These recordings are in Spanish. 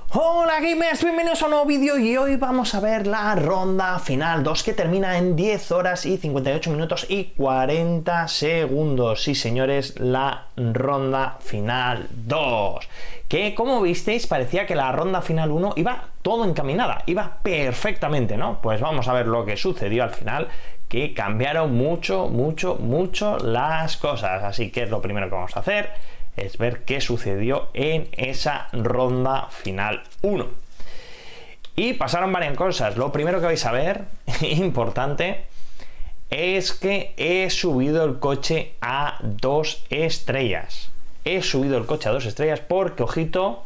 Hola gamers, bienvenidos a un nuevo vídeo y hoy vamos a ver la ronda final 2 que termina en 10 horas y 58 minutos y 40 segundos. Sí señores, la ronda final 2, que como visteis parecía que la ronda final 1 iba todo encaminada, iba perfectamente, ¿no? Pues vamos a ver lo que sucedió al final, que cambiaron mucho las cosas, así que es lo primero que vamos a hacer, es ver qué sucedió en esa ronda final 1. Y pasaron varias cosas. Lo primero que vais a ver, importante, es que he subido el coche a 2 estrellas. He subido el coche a 2 estrellas porque, ojito,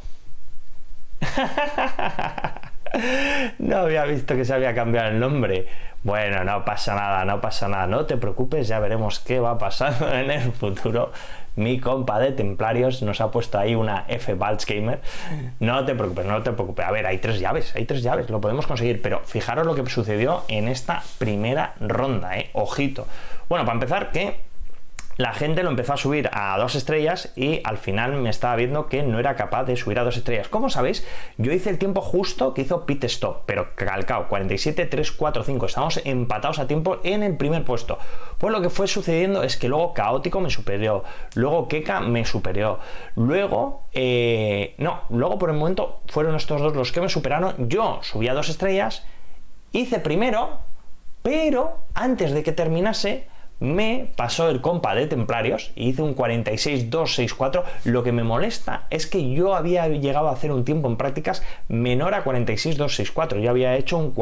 no había visto que se había cambiado el nombre. Bueno, no pasa nada, no te preocupes, ya veremos qué va pasando en el futuro. Mi compa de Templarios nos ha puesto ahí una F Balch Gamer. No te preocupes. A ver, hay tres llaves, lo podemos conseguir, pero fijaros lo que sucedió en esta primera ronda, ojito. Bueno, para empezar, que la gente lo empezó a subir a 2 estrellas y al final me estaba viendo que no era capaz de subir a 2 estrellas. Como sabéis, yo hice el tiempo justo que hizo Pit Stop, pero calcao, 47, 3, 4, 5. Estamos empatados a tiempo en el primer puesto. Pues lo que fue sucediendo es que luego Caótico me superó, luego Keka me superó, luego, luego por el momento fueron estos dos los que me superaron. Yo subí a 2 estrellas, hice primero, pero antes de que terminase, me pasó el compa de Templarios y hice un 46.264. Lo que me molesta es que yo había llegado a hacer un tiempo en prácticas menor a 46.264. Yo había hecho un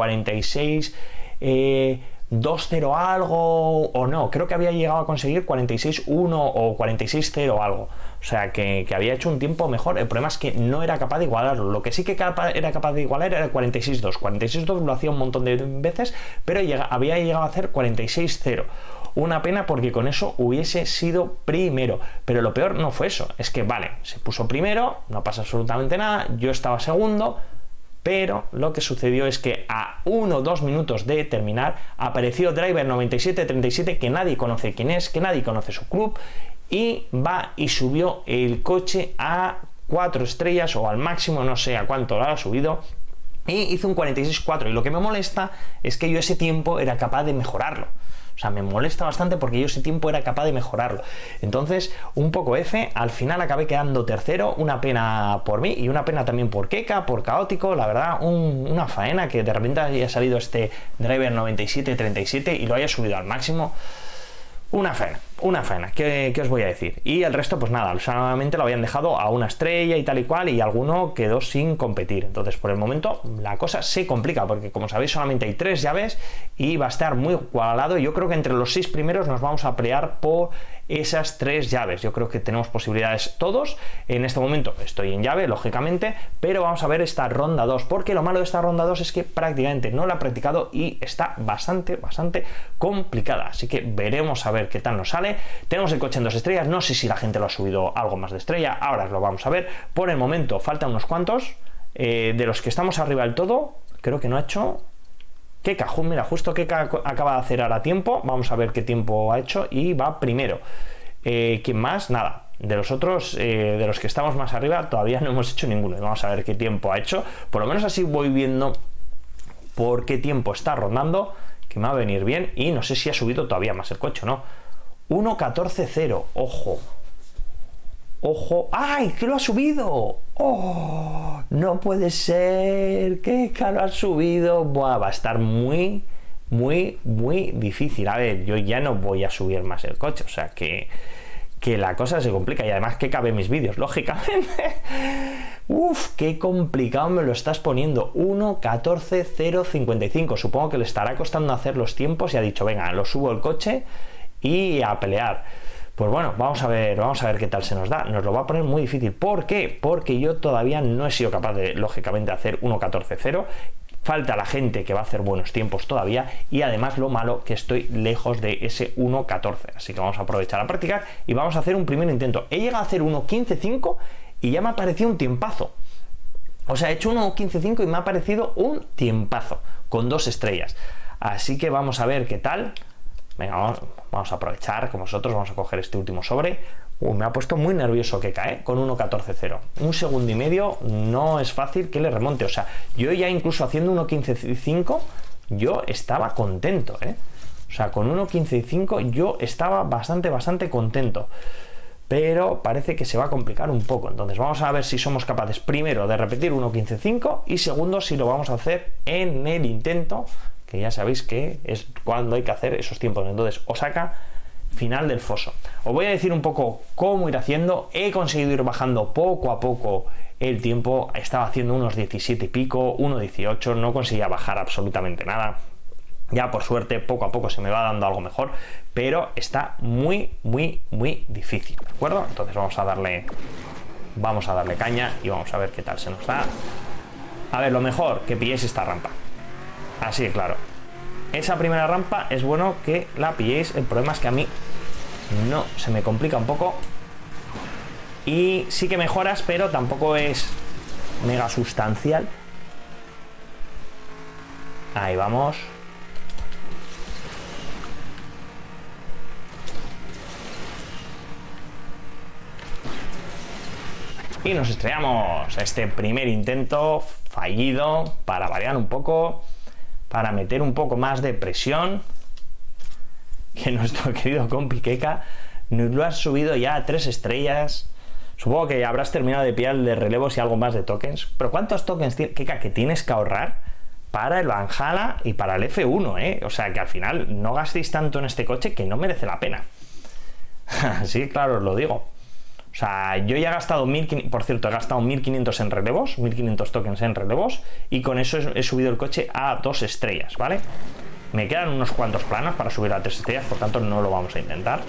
46.20 algo, o no, creo que había llegado a conseguir 46.1 o 46.0 algo. O sea, que había hecho un tiempo mejor. El problema es que no era capaz de igualarlo. Lo que sí que era capaz de igualar era el 46.2. 46.2 lo hacía un montón de veces, pero había llegado a hacer 46.0. Una pena, porque con eso hubiese sido primero. Pero lo peor no fue eso. Es que, vale, se puso primero, no pasa absolutamente nada, yo estaba segundo, pero lo que sucedió es que a 1 o 2 minutos de terminar apareció Driver9737, que nadie conoce quién es, que nadie conoce su club, y va y subió el coche a 4 estrellas o al máximo, no sé a cuánto lo ha subido, y hizo un 46.4. Y lo que me molesta es que yo ese tiempo era capaz de mejorarlo. O sea, me molesta bastante porque yo ese tiempo era capaz de mejorarlo. Entonces, un poco F. Al final acabé quedando tercero. Una pena por mí y una pena también por Keka, por Caótico. La verdad, una faena que de repente haya salido este Driver 9737 y lo haya subido al máximo. Una faena, ¿qué os voy a decir? Y el resto, pues nada, solamente lo habían dejado a 1 estrella y tal y cual, y alguno quedó sin competir. Entonces, por el momento, la cosa se complica, porque como sabéis, solamente hay 3 llaves y va a estar muy igualado. Yo creo que entre los 6 primeros nos vamos a pelear por esas 3 llaves. Yo creo que tenemos posibilidades todos. En este momento estoy en llave, lógicamente, pero vamos a ver esta ronda 2, porque lo malo de esta ronda 2 es que prácticamente no la he practicado y está bastante complicada. Así que veremos a ver qué tal nos sale. Tenemos el coche en 2 estrellas, no sé si la gente lo ha subido algo más de estrella, ahora lo vamos a ver. Por el momento faltan unos cuantos, de los que estamos arriba del todo, creo que no ha hecho Keka. Mira, justo Keka acaba de hacer ahora tiempo, vamos a ver qué tiempo ha hecho y va primero. ¿Quién más? Nada. De los otros, de los que estamos más arriba, todavía no hemos hecho ninguno. Y vamos a ver qué tiempo ha hecho, por lo menos así voy viendo por qué tiempo está rondando, que me va a venir bien. Y no sé si ha subido todavía más el coche, ¿no? 1.14.0, ojo, ¡ay! ¡Que lo ha subido! ¡Oh! No puede ser, que lo ha subido. Buah, va a estar muy difícil. A ver, yo ya no voy a subir más el coche, o sea que la cosa se complica, y además que cabe mis vídeos, lógicamente. Uf, qué complicado me lo estás poniendo. 1.14.055, supongo que le estará costando hacer los tiempos y ha dicho, venga, lo subo el coche y a pelear. Pues bueno, vamos a ver qué tal se nos da. Nos lo va a poner muy difícil. ¿Por qué? Porque yo todavía no he sido capaz de, lógicamente, hacer 1.14.0. Falta la gente que va a hacer buenos tiempos todavía, y además lo malo que estoy lejos de ese 1.14. Así que vamos a aprovechar a practicar y vamos a hacer un primer intento. He llegado a hacer 1.15.5 y ya me ha parecido un tiempazo. O sea, he hecho 1.15.5 y me ha parecido un tiempazo con 2 estrellas. Así que vamos a ver qué tal. Venga, vamos a aprovechar con vosotros, vamos a coger este último sobre Me ha puesto muy nervioso que cae con 1.14.0. Un segundo y medio no es fácil que le remonte. O sea, yo ya incluso haciendo 1.15.5 yo estaba contento, ¿eh? O sea, con 1.15.5 yo estaba bastante contento. Pero parece que se va a complicar un poco. Entonces vamos a ver si somos capaces primero de repetir 1.15.5 y segundo si lo vamos a hacer en el intento, que ya sabéis que es cuando hay que hacer esos tiempos. Entonces Osaka, final del foso. Os voy a decir un poco cómo ir haciendo. He conseguido ir bajando poco a poco el tiempo. Estaba haciendo unos 17 y pico, 1.18, no conseguía bajar absolutamente nada. Ya por suerte poco a poco se me va dando algo mejor, pero está muy difícil, ¿de acuerdo? Entonces vamos a darle caña y vamos a ver qué tal se nos da. A ver, lo mejor, que pilléis esta rampa. Así de claro. Esa primera rampa es bueno que la pilléis. El problema es que a mí no, se me complica un poco. Y sí que mejoras, pero tampoco es mega sustancial. Ahí vamos. Y nos estrellamos. Este primer intento fallido, para variar un poco, para meter un poco más de presión, que nuestro querido compi Keka nos lo has subido ya a 3 estrellas. Supongo que habrás terminado de pillar el de relevos y algo más de tokens. Pero ¿cuántos tokens, Keka, que tienes que ahorrar para el Valhalla y para el F1, ¿eh? O sea, que al final no gastéis tanto en este coche que no merece la pena. Sí, claro, os lo digo. O sea, yo ya he gastado 1.500, por cierto, he gastado 1.500 en relevos, 1.500 tokens en relevos, y con eso he subido el coche a 2 estrellas, ¿vale? Me quedan unos cuantos planos para subir a 3 estrellas, por tanto no lo vamos a intentar.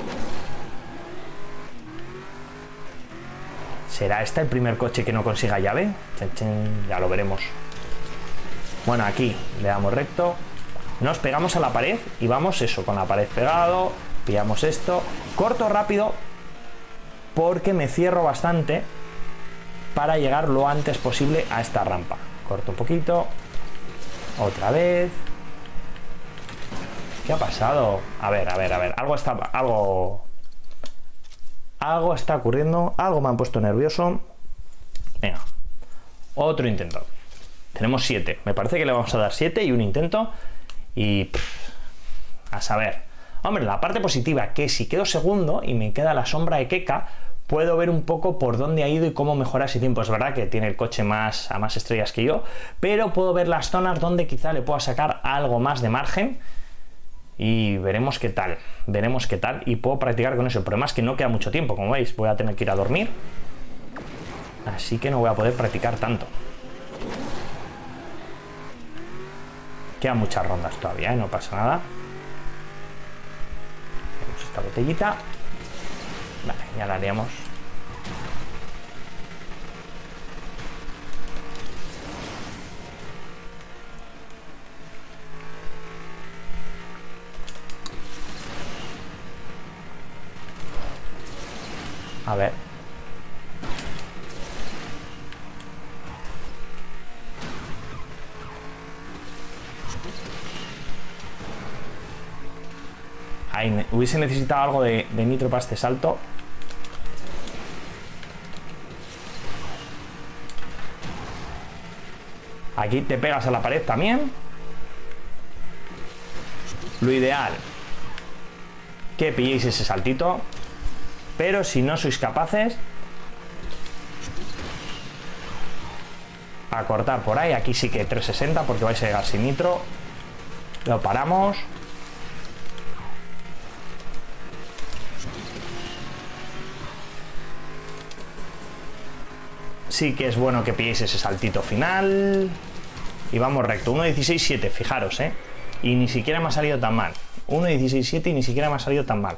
¿Será este el primer coche que no consiga llave? Ya lo veremos. Bueno, aquí le damos recto, nos pegamos a la pared y vamos eso, con la pared pegado, pillamos esto, corto rápido, porque me cierro bastante para llegar lo antes posible a esta rampa. Corto un poquito, otra vez. ¿Qué ha pasado? A ver, algo está ocurriendo, algo me han puesto nervioso. Venga, otro intento. Tenemos 7, me parece que le vamos a dar 7 y un intento. Y a saber. Hombre, la parte positiva, que si quedo segundo y me queda la sombra de Keka, puedo ver un poco por dónde ha ido y cómo mejorar ese tiempo. Es verdad que tiene el coche a más estrellas que yo, pero puedo ver las zonas donde quizá le pueda sacar algo más de margen y veremos qué tal, y puedo practicar con eso. El problema es que no queda mucho tiempo, como veis, voy a tener que ir a dormir, así que no voy a poder practicar tanto. Quedan muchas rondas todavía, no pasa nada. Tenemos esta botellita. Vale, ya la haríamos. A ver. Ahí, hubiese necesitado algo de nitro para este salto. Aquí te pegas a la pared también. Lo ideal, que pilléis ese saltito. Pero si no sois capaces, a cortar por ahí. Aquí sí que 360 porque vais a llegar sin nitro. Lo paramos. Sí que es bueno que pilléis ese saltito final. Y vamos recto. 1.16.7, fijaros, ¿eh? Y ni siquiera me ha salido tan mal. 1.16.7 y ni siquiera me ha salido tan mal.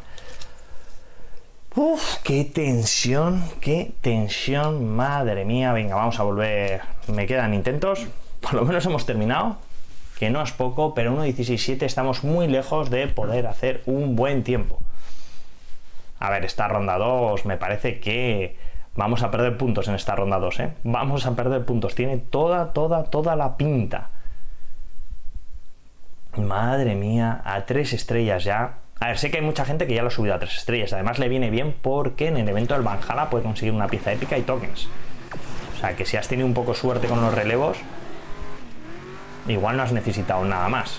Uf, qué tensión, madre mía. Venga, vamos a volver. Me quedan intentos. Por lo menos hemos terminado, que no es poco, pero 1.16.7 estamos muy lejos de poder hacer un buen tiempo. A ver, esta ronda 2 me parece que vamos a perder puntos en esta ronda 2, ¿eh? Vamos a perder puntos, tiene toda la pinta. Madre mía, a 3 estrellas ya. A ver, sé que hay mucha gente que ya lo ha subido a 3 estrellas. Además le viene bien porque en el evento del Valhalla puede conseguir una pieza épica y tokens. O sea que si has tenido un poco suerte con los relevos, igual no has necesitado nada más.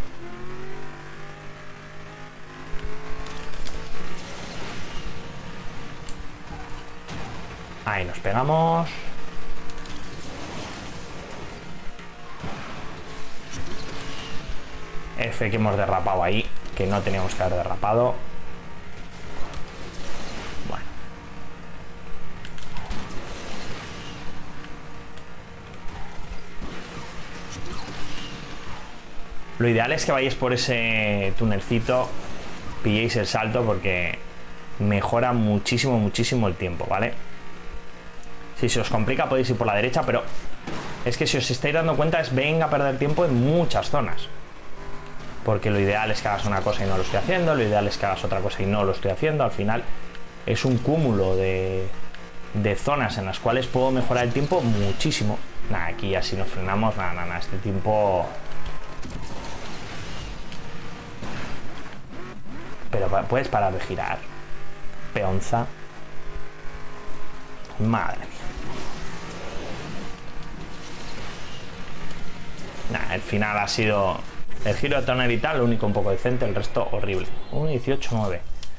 Ahí nos pegamos. F que hemos derrapado ahí, que no teníamos que haber derrapado. Bueno. Lo ideal es que vayáis por ese tunelcito, pilléis el salto porque mejora muchísimo, muchísimo el tiempo, ¿vale? Si se os complica podéis ir por la derecha, pero es que si os estáis dando cuenta es venga a perder tiempo en muchas zonas. Porque lo ideal es que hagas una cosa y no lo estoy haciendo, lo ideal es que hagas otra cosa y no lo estoy haciendo. Al final es un cúmulo de zonas en las cuales puedo mejorar el tiempo muchísimo. Nada, aquí así nos frenamos, nada, este tiempo... Pero puedes parar de girar. Peonza. Madre mía. Nah, el final ha sido... El giro de tonel y tal, lo único un poco decente, el resto horrible. 1.18.9.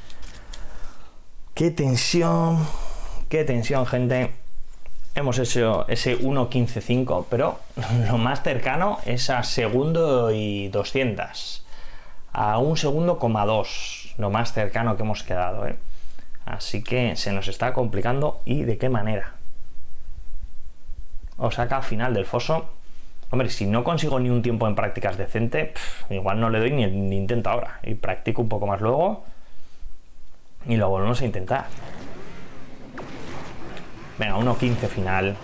Qué tensión, gente. Hemos hecho ese 1.15.5, pero lo más cercano es a segundo y 200. A 1 segundo, 2. Lo más cercano que hemos quedado, ¿eh? Así que se nos está complicando. ¿Y de qué manera? O saca al final del foso. Hombre, si no consigo ni un tiempo en prácticas decente, igual no le doy ni el intento ahora. Y practico un poco más luego. Y lo volvemos a intentar. Venga, 1.15 final.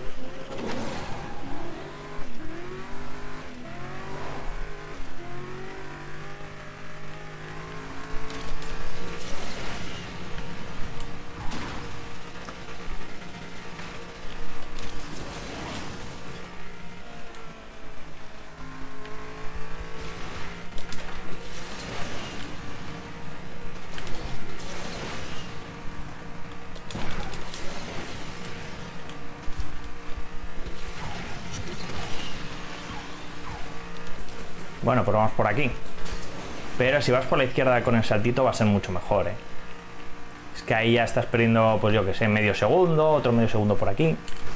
Bueno, pues vamos por aquí. Pero si vas por la izquierda con el saltito va a ser mucho mejor, ¿eh? Es que ahí ya estás perdiendo, pues yo que sé, medio segundo, otro medio segundo por aquí.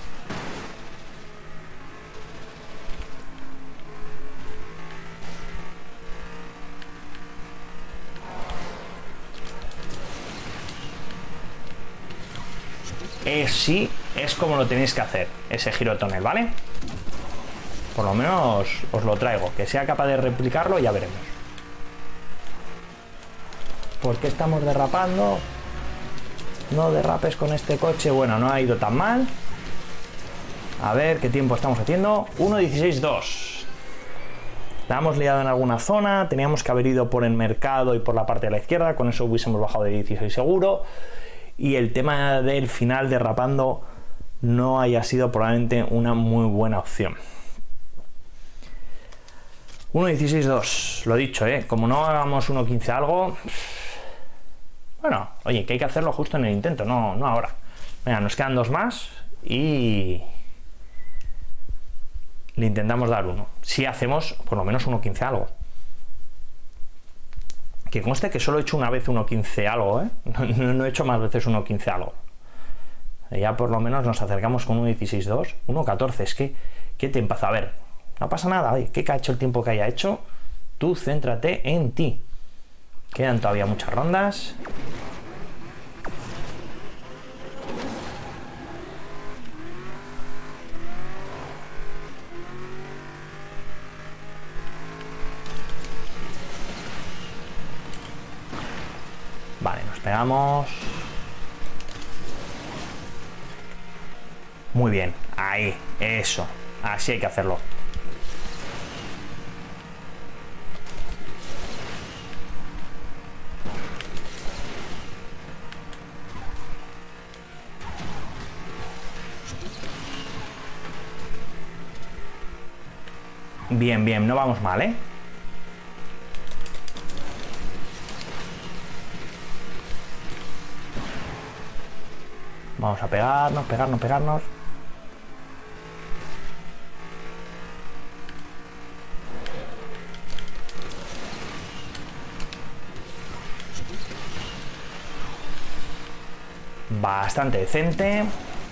Sí, es como lo tenéis que hacer, ese giro de tonel, ¿vale? Por lo menos os lo traigo. Que sea capaz de replicarlo, ya veremos. ¿Por qué estamos derrapando? No derrapes con este coche. Bueno, no ha ido tan mal. A ver qué tiempo estamos haciendo. 1.16.2. La hemos liado en alguna zona. Teníamos que haber ido por el mercado y por la parte de la izquierda. Con eso hubiésemos bajado de 16 seguro. Y el tema del final derrapando no haya sido probablemente una muy buena opción. 1.16.2, lo dicho, como no hagamos 1.15 algo, bueno, oye, que hay que hacerlo justo en el intento, no ahora. Venga, nos quedan 2 más y le intentamos dar 1. Si hacemos por lo menos 1.15 algo. Que conste que solo he hecho una vez 1.15 algo, no he hecho más veces 1.15 algo. Ya por lo menos nos acercamos con 1.16.2, 1.14, es que, ¿qué te pasa? A ver, no pasa nada, oye, ¿qué ha hecho el tiempo que haya hecho? Tú céntrate en ti. Quedan todavía muchas rondas. Vale, nos pegamos. Muy bien, ahí, eso. Así hay que hacerlo. Bien, bien, no vamos mal, Vamos a pegarnos, pegarnos, pegarnos. Bastante decente.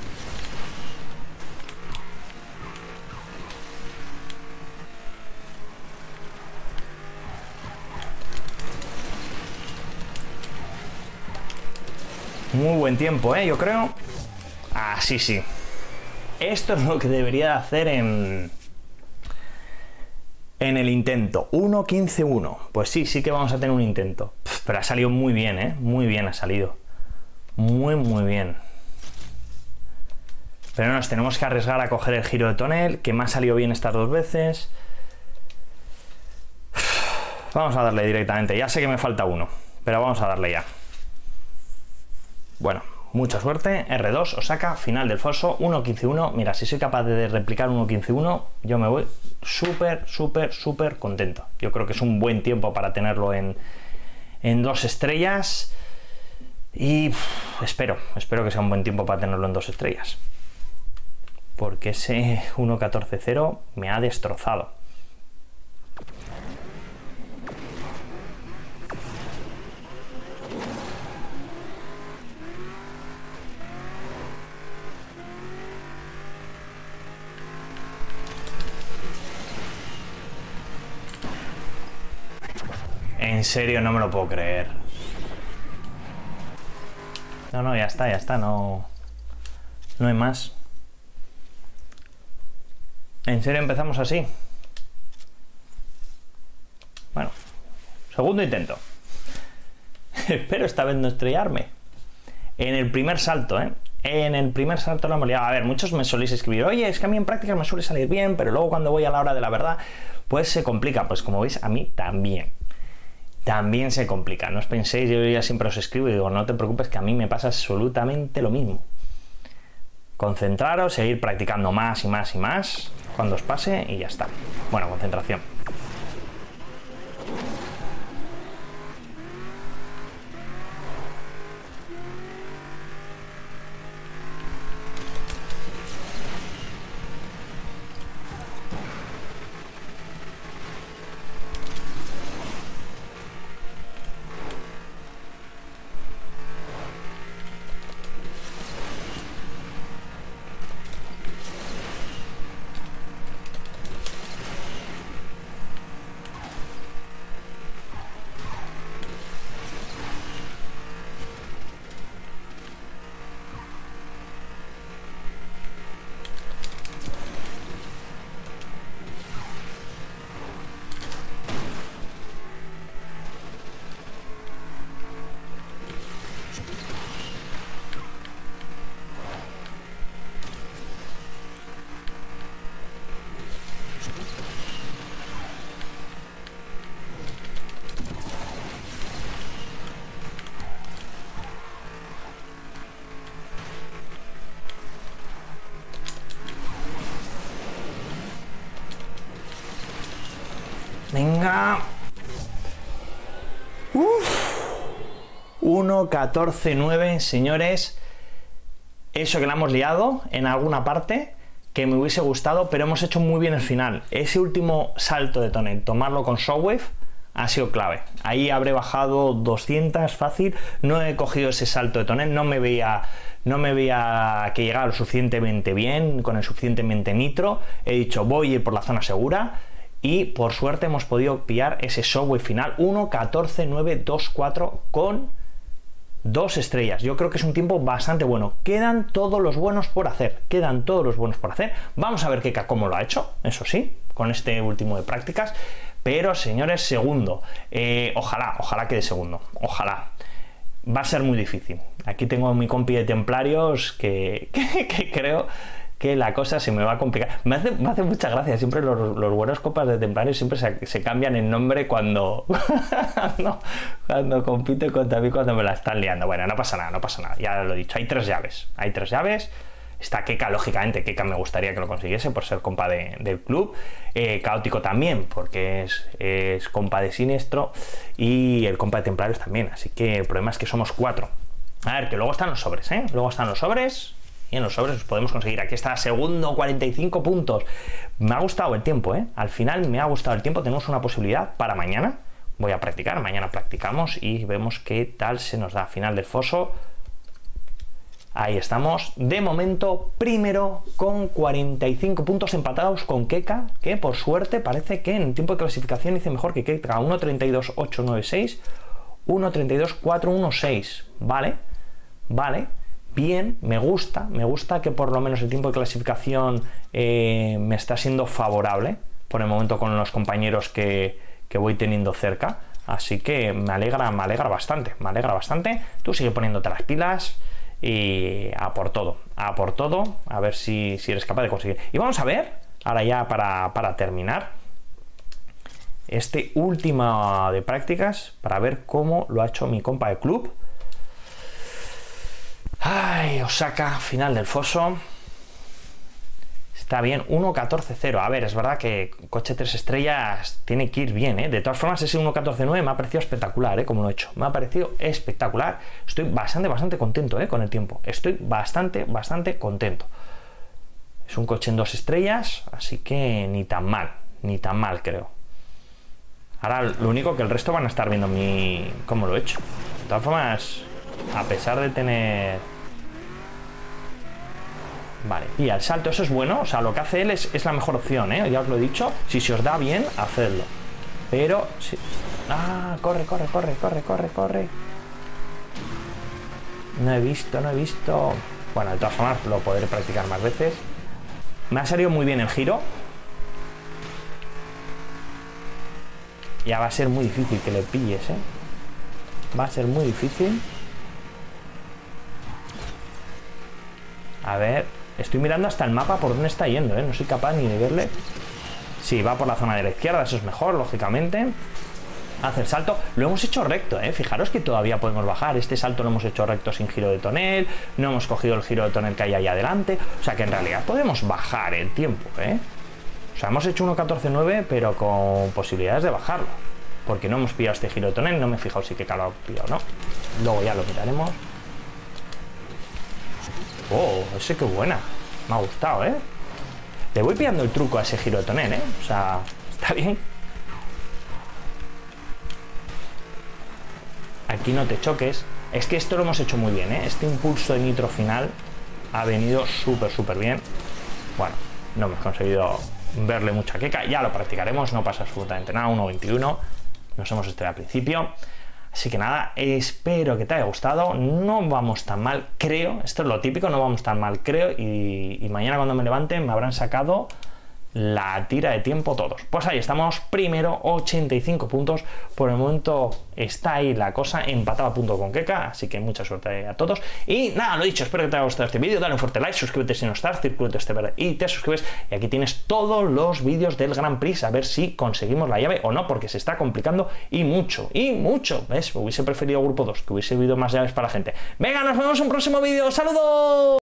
Muy buen tiempo, yo creo. Ah, sí, sí. Esto es lo que debería de hacer en el intento. 1.15.1. Pues sí, sí que vamos a tener un intento. Pero ha salido muy bien, muy bien ha salido. Muy, muy bien. Pero nos tenemos que arriesgar a coger el giro de tonel, que me ha salido bien estas dos veces. Vamos a darle directamente. Ya sé que me falta uno, pero vamos a darle ya. Bueno, mucha suerte. R2, Osaka, final del foso, 1.15.1. Mira, si soy capaz de replicar 1.15.1, yo me voy súper, súper, súper contento. Yo creo que es un buen tiempo para tenerlo en 2 estrellas. Y espero que sea un buen tiempo para tenerlo en 2 estrellas. Porque ese 1.14.0 me ha destrozado. En serio, no me lo puedo creer. No, ya está, no hay más. ¿En serio empezamos así? Bueno, segundo intento. Espero esta vez no estrellarme. En el primer salto, En el primer salto lo hemos liado. A ver, muchos me soléis escribir, oye, es que a mí en práctica me suele salir bien, pero luego cuando voy a la hora de la verdad, pues se complica. Pues como veis, a mí también. También se complica. No os penséis, yo ya siempre os escribo y digo, no te preocupes, que a mí me pasa absolutamente lo mismo. Concentraros, seguir practicando más y más y más cuando os pase y ya está. Bueno, concentración. Venga. 1.14.9, señores. Eso que la hemos liado en alguna parte, que me hubiese gustado, pero hemos hecho muy bien el final. Ese último salto de tonel, tomarlo con Shockwave, ha sido clave. Ahí habré bajado 200 fácil. No he cogido ese salto de tonel, no me veía que llegaba lo suficientemente bien, con el suficientemente nitro. He dicho, voy a ir por la zona segura. Y por suerte hemos podido pillar ese Shockwave final 1.14.924 con 2 estrellas. Yo creo que es un tiempo bastante bueno. Quedan todos los buenos por hacer. Vamos a ver qué cómo lo ha hecho, eso sí, con este último de prácticas. Pero señores, segundo. Ojalá quede segundo. Ojalá. Va a ser muy difícil. Aquí tengo a mi compi de templarios que creo que la cosa se me va a complicar. Me hace mucha gracia. Siempre los buenos copas de templarios siempre se cambian el nombre cuando compiten contra mí, cuando me la están liando. Bueno, no pasa nada. Ya lo he dicho. Hay 3 llaves. Está Keka, lógicamente. Keka me gustaría que lo consiguiese por ser compa del club. Caótico también, porque es compa de Siniestro. Y el compa de Templarios también. Así que el problema es que somos 4. A ver, que luego están los sobres, ¿eh? Luego están los sobres. Y en los sobres podemos conseguir. Aquí está, segundo, 45 puntos. Me ha gustado el tiempo, ¿eh? Al final me ha gustado el tiempo. Tenemos una posibilidad para mañana. Voy a practicar. Mañana practicamos y vemos qué tal se nos da. Final del foso. Ahí estamos. De momento, primero con 45 puntos empatados con Keka, que por suerte parece que en el tiempo de clasificación hice mejor que Keka. 1.32.896, 1.32.416. Vale, vale. Bien, me gusta que por lo menos el tiempo de clasificación me está siendo favorable por el momento con los compañeros que voy teniendo cerca. Así que me alegra bastante, Tú sigue poniéndote las pilas y a por todo, a ver si eres capaz de conseguir. Y vamos a ver, ahora ya para terminar, este último de prácticas, para ver cómo lo ha hecho mi compa de club. Ay, Osaka, final del foso. Está bien, 1.14.0. A ver, es verdad que coche 3 estrellas tiene que ir bien, ¿eh? De todas formas, ese 1.14.9 me ha parecido espectacular, ¿eh? Como lo he hecho. Me ha parecido espectacular. Estoy bastante contento, ¿eh? Con el tiempo. Estoy bastante contento. Es un coche en 2 estrellas, así que ni tan mal, creo. Ahora, lo único que el resto van a estar viendo cómo lo he hecho. De todas formas, a pesar de tener... Vale, y el salto, eso es bueno. O sea, lo que hace él es la mejor opción, ¿eh? Ya os lo he dicho. Si se os da bien, hacedlo. Pero... Si... ¡Ah! Corre. No he visto. Bueno, de todas formas, lo podré practicar más veces. Me ha salido muy bien el giro. Ya va a ser muy difícil que le pilles, ¿eh? Va a ser muy difícil. A ver, estoy mirando hasta el mapa por dónde está yendo, ¿eh? No soy capaz ni de verle. Sí, va por la zona de la izquierda, eso es mejor, lógicamente. Hace el salto. Lo hemos hecho recto, ¿eh? Fijaros que todavía podemos bajar. Este salto lo hemos hecho recto sin giro de tonel. No hemos cogido el giro de tonel que hay ahí adelante. O sea que en realidad podemos bajar el tiempo, ¿eh? O sea, hemos hecho 1.14.9, pero con posibilidades de bajarlo. Porque no hemos pillado este giro de tonel. No me he fijado si que lo ha pillado, ¿no? Luego ya lo miraremos. Oh, ese qué buena. Me ha gustado, ¿eh? Le voy pillando el truco a ese giro de tonel, ¿eh? O sea, está bien. Aquí no te choques. Es que esto lo hemos hecho muy bien, ¿eh? Este impulso de nitro final ha venido súper bien. Bueno, no hemos conseguido verle mucha queca. Ya lo practicaremos, no pasa absolutamente nada. 1.21. Nos hemos estrellado al principio. Así que nada, espero que te haya gustado. No vamos tan mal, creo. Esto es lo típico, no vamos tan mal, creo. Y mañana cuando me levante me habrán sacado la tira de tiempo todos. Pues ahí estamos, primero, 85 puntos. Por el momento está ahí la cosa, empatado a punto con Keka, así que mucha suerte a todos. Y nada, lo dicho, espero que te haya gustado este vídeo. Dale un fuerte like, suscríbete si no estás, circulito este verde y te suscribes. Y aquí tienes todos los vídeos del Grand Prix, a ver si conseguimos la llave o no, porque se está complicando y mucho. ¿Ves? Hubiese preferido grupo 2, que hubiese habido más llaves para la gente. Venga, nos vemos en un próximo vídeo. ¡Saludos!